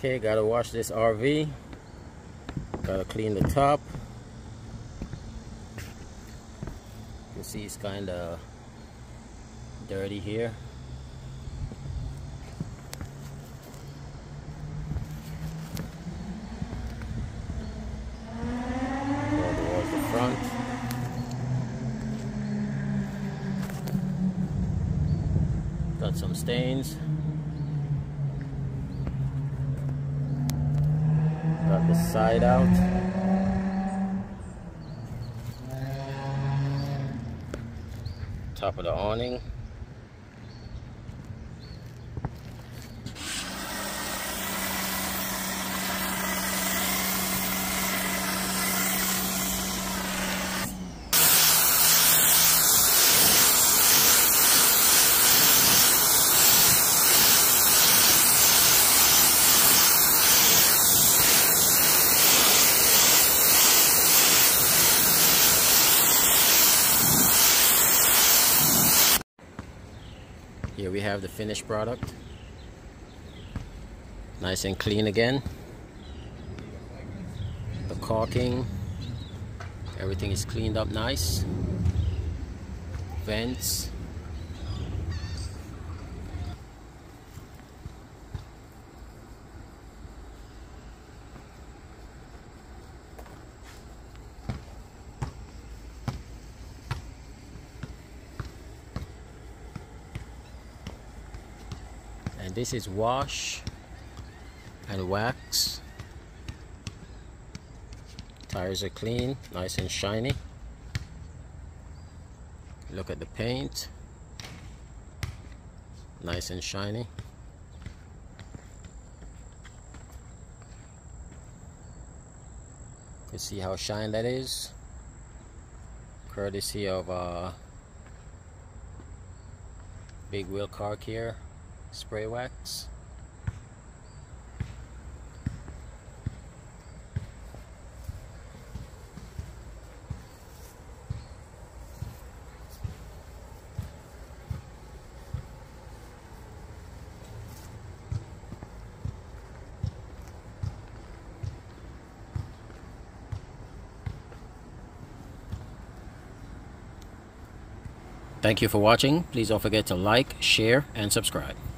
Okay, gotta wash this RV. Gotta clean the top. You can see it's kinda dirty here. Go towards the front. Got some stains. Got the side out. Top of the awning. Here we have the finished product. Nice and clean again. The caulking, everything is cleaned up nice. Vents. And this is wash and wax. Tires are clean, nice and shiny. Look at the paint, nice and shiny. You can see how shiny that is, courtesy of Big Wheel Car Care spray wax. Thank you for watching. Please don't forget to like, share, and subscribe.